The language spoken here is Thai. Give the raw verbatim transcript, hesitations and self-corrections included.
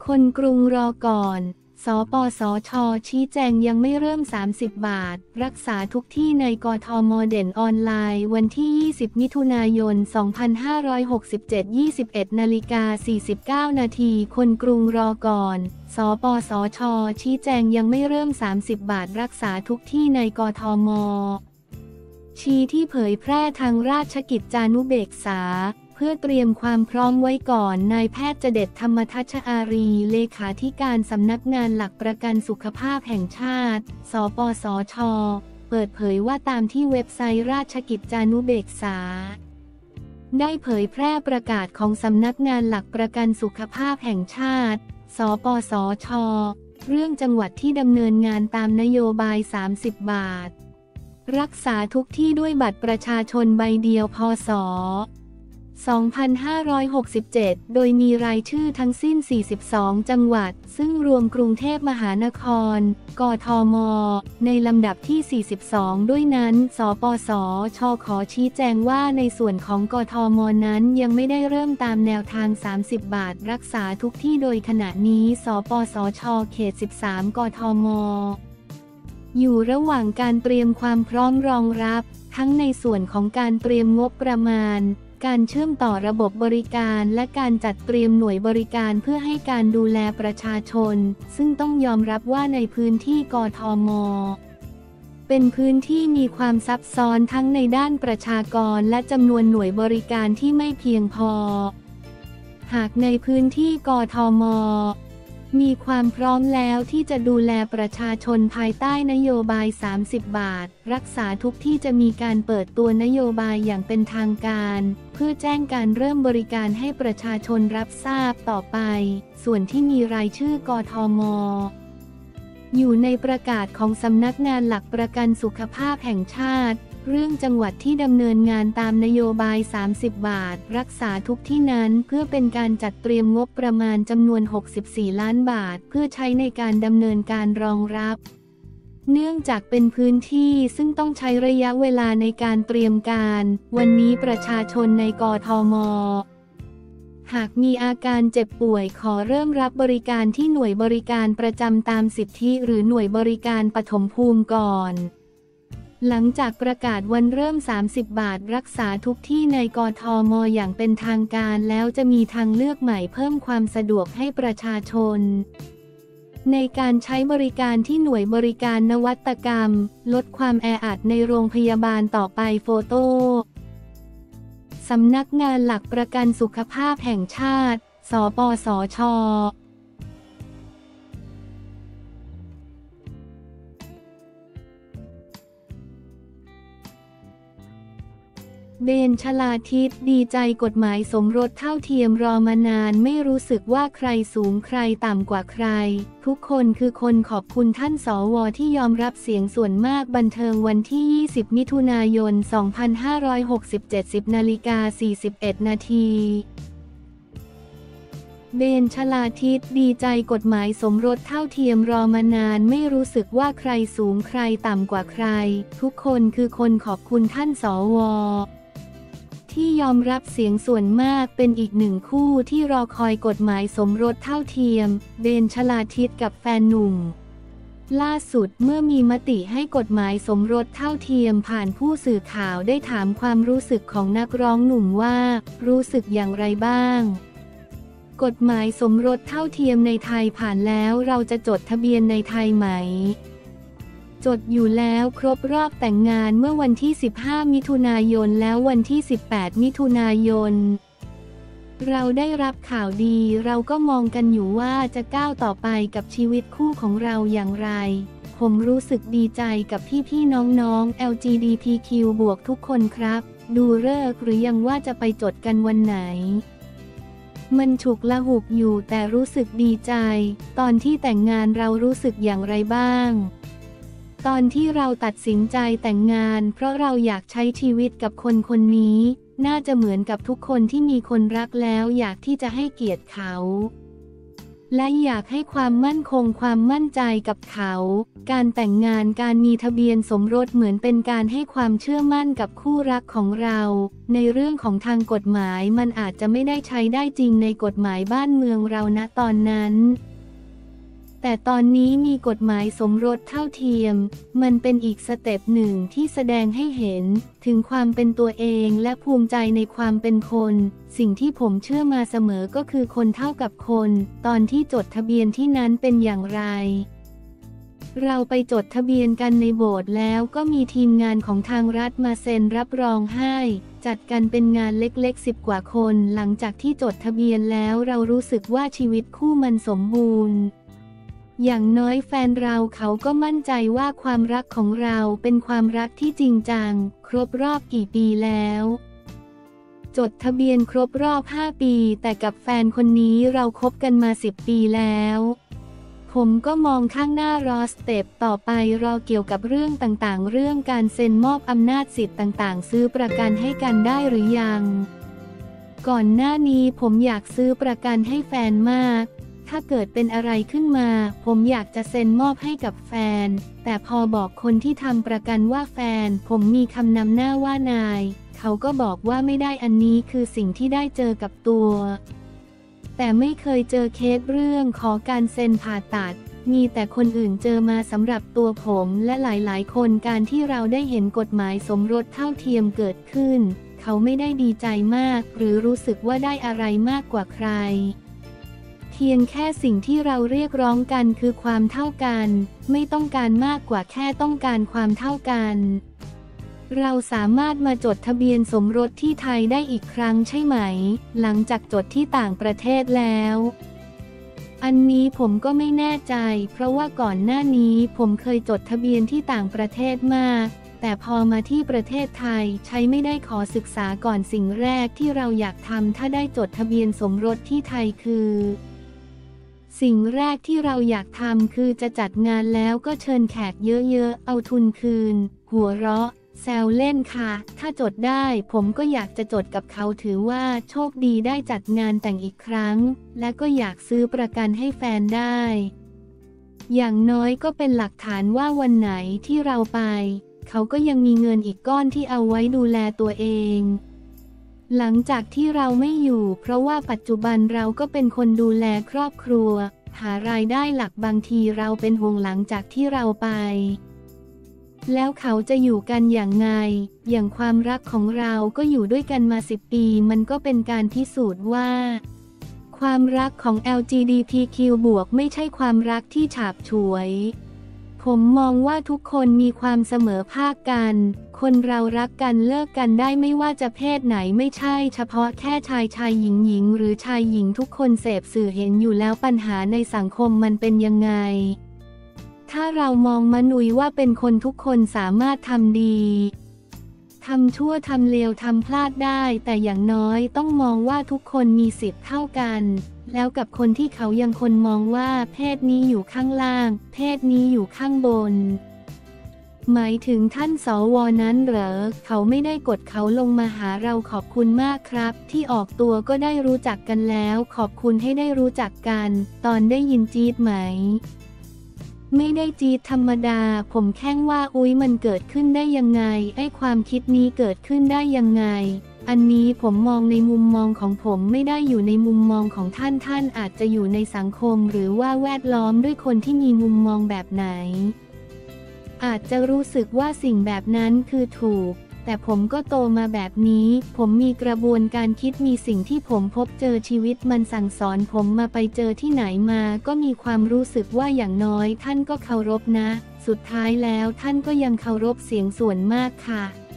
คนกรุงรอก่อนสปสช.ชี้แจงยังไม่เริ่มสามสิบบาทรักษาทุกที่ในกทม.เด่นออนไลน์วันที่ยี่สิบมิถุนายนสองพันห้าร้อยหกสิบเจ็ด ยี่สิบเอ็ดนาฬิกาสี่สิบเก้านาทีคนกรุงรอก่อนสปสช.ชี้แจงยังไม่เริ่มสามสิบบาทรักษาทุกที่ในกทม.ชี้ที่เผยแพร่ทางราชกิจจานุเบกษาเพื่อเตรียมความพร้อมไว้ก่อนนายแพทย์เจเด็ดธรรมทัชอารีเลขาธิการสำนักงานหลักประกันสุขภาพแห่งชาติสปสช.เปิดเผยว่าตามที่เว็บไซต์ราชกิจจานุเบกษาได้เผยแพร่ประกาศของสำนักงานหลักประกันสุขภาพแห่งชาติสปสช.เรื่องจังหวัดที่ดำเนินงานตามนโยบายสามสิบบาทรักษาทุกที่ด้วยบัตรประชาชนใบเดียวพ.ศ. สองพันห้าร้อยหกสิบเจ็ด โดยมีรายชื่อทั้งสิ้น สี่สิบสอง จังหวัดซึ่งรวมกรุงเทพมหานครกทม.ในลำดับที่ สี่สิบสอง ด้วยนั้นสปสช.ขอชี้แจงว่าในส่วนของกทม.นั้นยังไม่ได้เริ่มตามแนวทางสามสิบบาทรักษาทุกที่โดยขณะนี้สปสช.เขต สิบสาม กทม.อยู่ระหว่างการเตรียมความพร้อมรองรับทั้งในส่วนของการเตรียมงบประมาณการเชื่อมต่อระบบบริการและการจัดเตรียมหน่วยบริการเพื่อให้การดูแลประชาชนซึ่งต้องยอมรับว่าในพื้นที่กทม.เป็นพื้นที่มีความซับซ้อนทั้งในด้านประชากรและจำนวนหน่วยบริการที่ไม่เพียงพอหากในพื้นที่กทม.มีความพร้อมแล้วที่จะดูแลประชาชนภายใต้นโยบายสามสิบบาทรักษาทุกที่จะมีการเปิดตัวนโยบายอย่างเป็นทางการเพื่อแจ้งการเริ่มบริการให้ประชาชนรับทราบต่อไปส่วนที่มีรายชื่อกทม.อยู่ในประกาศของสำนักงานหลักประกันสุขภาพแห่งชาติเรื่องจังหวัดที่ดำเนินงานตามนโยบายสามสิบบาทรักษาทุกที่นั้นเพื่อเป็นการจัดเตรียมงบประมาณจำนวนหกสิบสี่ล้านบาทเพื่อใช้ในการดำเนินการรองรับเนื่องจากเป็นพื้นที่ซึ่งต้องใช้ระยะเวลาในการเตรียมการวันนี้ประชาชนในกทม.หากมีอาการเจ็บป่วยขอเริ่มรับบริการที่หน่วยบริการประจำตามสิทธิหรือหน่วยบริการปฐมภูมิก่อนหลังจากประกาศวันเริ่มสามสิบบาทรักษาทุกที่ในกทม.อย่างเป็นทางการแล้วจะมีทางเลือกใหม่เพิ่มความสะดวกให้ประชาชนในการใช้บริการที่หน่วยบริการนวัตกรรมลดความแออัดในโรงพยาบาลต่อไปโฟโต้สำนักงานหลักประกันสุขภาพแห่งชาติสปสช.เบนชลาทิศดีใจกฎหมายสมรสเท่าเทียมรอมานานไม่รู้สึกว่าใครสูงใครต่ำกว่าใครทุกคนคือคนขอบคุณท่านสวที่ยอมรับเสียงส่วนมากบันเทิงวันที่ยี่สิบมิถุนายนสองพันห้าร้อยหกสิบเจ็ด สิบนาฬิกาสี่สิบเอ็ดนาทีเบนชลาทิศดีใจกฎหมายสมรสเท่าเทียมรอมานานไม่รู้สึกว่าใครสูงใครต่ำกว่าใครทุกคนคือคนขอบคุณท่านสวที่ยอมรับเสียงส่วนมากเป็นอีกหนึ่งคู่ที่รอคอยกฎหมายสมรสเท่าเทียมเบนชลาทิศกับแฟนหนุ่มล่าสุดเมื่อมีมติให้กฎหมายสมรสเท่าเทียมผ่านผู้สื่อข่าวได้ถามความรู้สึกของนักร้องหนุ่มว่ารู้สึกอย่างไรบ้างกฎหมายสมรสเท่าเทียมในไทยผ่านแล้วเราจะจดทะเบียนในไทยไหมจดอยู่แล้วครบรอบแต่งงานเมื่อวันที่สิบห้ามิถุนายนแล้ววันที่สิบแปดมิถุนายนเราได้รับข่าวดีเราก็มองกันอยู่ว่าจะก้าวต่อไปกับชีวิตคู่ของเราอย่างไรผมรู้สึกดีใจกับพี่ๆน้องๆ แอล จี บี ที คิว บวกทุกคนครับดูฤกษ์หรือยังว่าจะไปจดกันวันไหนมันฉุกละหุกอยู่แต่รู้สึกดีใจตอนที่แต่งงานเรารู้สึกอย่างไรบ้างตอนที่เราตัดสินใจแต่งงานเพราะเราอยากใช้ชีวิตกับคนคนนี้น่าจะเหมือนกับทุกคนที่มีคนรักแล้วอยากที่จะให้เกียรติเขาและอยากให้ความมั่นคงความมั่นใจกับเขา การแต่งงานการมีทะเบียนสมรสเหมือนเป็นการให้ความเชื่อมั่นกับคู่รักของเรา ในเรื่องของทางกฎหมายมันอาจจะไม่ได้ใช้ได้จริงในกฎหมายบ้านเมืองเราณตอนนั้นแต่ตอนนี้มีกฎหมายสมรสเท่าเทียมมันเป็นอีกสเต็ปหนึ่งที่แสดงให้เห็นถึงความเป็นตัวเองและภูมิใจในความเป็นคนสิ่งที่ผมเชื่อมาเสมอก็คือคนเท่ากับคนตอนที่จดทะเบียนที่นั้นเป็นอย่างไรเราไปจดทะเบียนกันในโบสถ์แล้วก็มีทีมงานของทางรัฐมาเซ็นรับรองให้จัดกันเป็นงานเล็กๆสิบกว่าคนหลังจากที่จดทะเบียนแล้วเรารู้สึกว่าชีวิตคู่มันสมบูรณ์อย่างน้อยแฟนเราเขาก็มั่นใจว่าความรักของเราเป็นความรักที่จริงจังครบรอบกี่ปีแล้วจดทะเบียนครบรอบห้าปีแต่กับแฟนคนนี้เราคบกันมาสิบปีแล้วผมก็มองข้างหน้ารอสเต็ปต่อไปรอเกี่ยวกับเรื่องต่างๆเรื่องการเซ็นมอบอำนาจสิทธิ์ต่างๆซื้อประกันให้กันได้หรือยังก่อนหน้านี้ผมอยากซื้อประกันให้แฟนมากถ้าเกิดเป็นอะไรขึ้นมาผมอยากจะเซ็นมอบให้กับแฟนแต่พอบอกคนที่ทำประกันว่าแฟนผมมีคำนำหน้าว่านายเขาก็บอกว่าไม่ได้อันนี้คือสิ่งที่ได้เจอกับตัวแต่ไม่เคยเจอเคสเรื่องขอการเซ็นผ่าตัดมีแต่คนอื่นเจอมาสำหรับตัวผมและหลายๆคนการที่เราได้เห็นกฎหมายสมรสเท่าเทียมเกิดขึ้นเขาไม่ได้ดีใจมากหรือรู้สึกว่าได้อะไรมากกว่าใครเพียงแค่สิ่งที่เราเรียกร้องกันคือความเท่ากันไม่ต้องการมากกว่าแค่ต้องการความเท่ากันเราสามารถมาจดทะเบียนสมรสที่ไทยได้อีกครั้งใช่ไหมหลังจากจดที่ต่างประเทศแล้วอันนี้ผมก็ไม่แน่ใจเพราะว่าก่อนหน้านี้ผมเคยจดทะเบียนที่ต่างประเทศมากแต่พอมาที่ประเทศไทยใช้ไม่ได้ขอศึกษาก่อนสิ่งแรกที่เราอยากทำถ้าได้จดทะเบียนสมรสที่ไทยคือสิ่งแรกที่เราอยากทำคือจะจัดงานแล้วก็เชิญแขกเยอะๆเอาทุนคืนหัวเราะแซวเล่นค่ะถ้าจดได้ผมก็อยากจะจดกับเขาถือว่าโชคดีได้จัดงานแต่งอีกครั้งและก็อยากซื้อประกันให้แฟนได้อย่างน้อยก็เป็นหลักฐานว่าวันไหนที่เราไปเขาก็ยังมีเงินอีกก้อนที่เอาไว้ดูแลตัวเองหลังจากที่เราไม่อยู่เพราะว่าปัจจุบันเราก็เป็นคนดูแลครอบครัวหารายได้หลักบางทีเราเป็นห่วงหลังจากที่เราไปแล้วเขาจะอยู่กันอย่างไงอย่างความรักของเราก็อยู่ด้วยกันมาสิบปีมันก็เป็นการพิสูจน์ว่าความรักของ แอล จี บี ที คิว บวกไม่ใช่ความรักที่ฉาบฉวยผมมองว่าทุกคนมีความเสมอภาคกันคนเรารักกันเลิกกันได้ไม่ว่าจะเพศไหนไม่ใช่เฉพาะแค่ชายชายหญิงหญิงหรือชายหญิงทุกคนเสพสื่อเห็นอยู่แล้วปัญหาในสังคมมันเป็นยังไงถ้าเรามองมนุษย์ว่าเป็นคนทุกคนสามารถทำดีทำชั่วทำเลวทำพลาดได้แต่อย่างน้อยต้องมองว่าทุกคนมีสิทธิ์เท่ากันแล้วกับคนที่เขายังคนมองว่าเพศนี้อยู่ข้างล่างเพศนี้อยู่ข้างบนหมายถึงท่านสวนั้นเหรอเขาไม่ได้กดเขาลงมาหาเราขอบคุณมากครับที่ออกตัวก็ได้รู้จักกันแล้วขอบคุณให้ได้รู้จักกันตอนได้ยินจี๊ดไหมไม่ได้จี๊ดธรรมดาผมแค่ว่าอุ๊ยมันเกิดขึ้นได้ยังไงไอ้ความคิดนี้เกิดขึ้นได้ยังไงอันนี้ผมมองในมุมมองของผมไม่ได้อยู่ในมุมมองของท่านท่านอาจจะอยู่ในสังคมหรือว่าแวดล้อมด้วยคนที่มีมุมมองแบบไหนอาจจะรู้สึกว่าสิ่งแบบนั้นคือถูกแต่ผมก็โตมาแบบนี้ผมมีกระบวนการคิดมีสิ่งที่ผมพบเจอชีวิตมันสั่งสอนผมมาไปเจอที่ไหนมาก็มีความรู้สึกว่าอย่างน้อยท่านก็เคารพนะสุดท้ายแล้วท่านก็ยังเคารพเสียงส่วนมากค่ะ